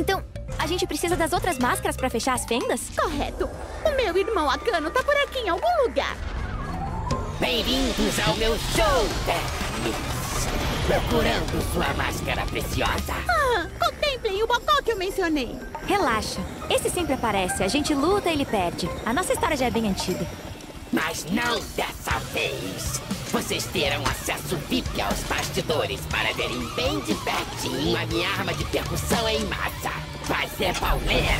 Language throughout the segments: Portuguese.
Então, a gente precisa das outras máscaras pra fechar as fendas? Correto. O meu irmão Akano tá por aqui em algum lugar. Bem-vindos ao meu show, Vermes. Procurando sua máscara preciosa. Contemplem o bocó que eu mencionei. Relaxa. Esse sempre aparece. A gente luta e ele perde. A nossa história já é bem antiga. Mas não dessa vez. Vocês terão acesso VIP aos bastidores para verem bem de pertinho a minha arma de percussão em massa. Vai ser pauleira.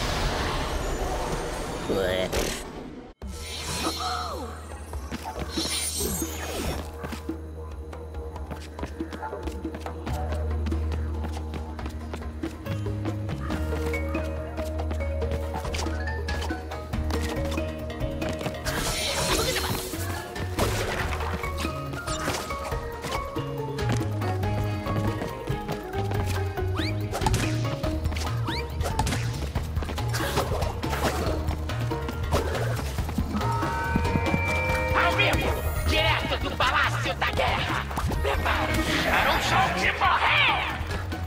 Ao vivo, direto do Palácio da Guerra. Prepare-se para um show de morrer!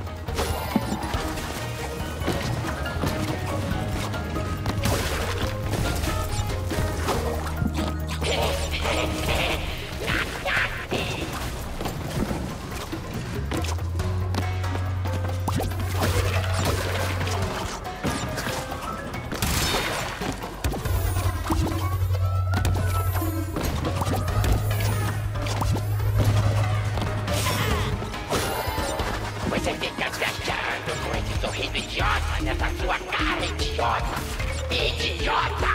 Você fica viajando com esse sorriso idiota nessa sua cara, idiota! Idiota!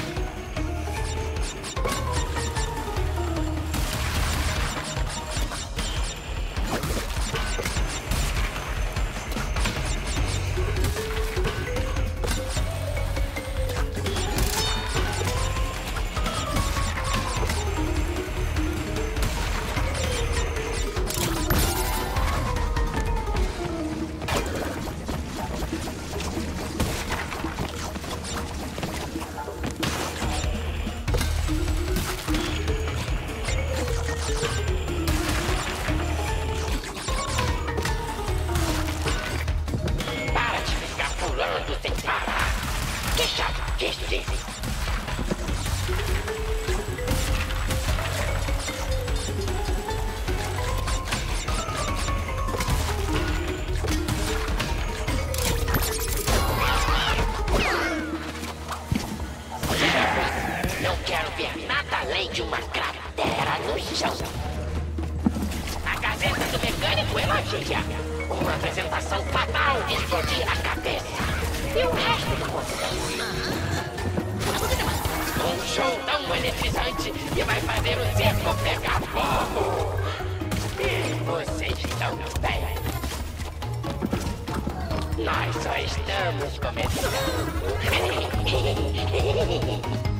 Para de ficar pulando sem parar! Que chato que isso! Não quero ver nada além de uma cratera no chão. A Gazeta do Mecânico elogia. Uma apresentação fatal de explodir a cabeça. E o resto do conteúdo? Um show tão eletrizante que vai fazer o circo pegar fogo. E vocês estão bem. Nós só estamos começando.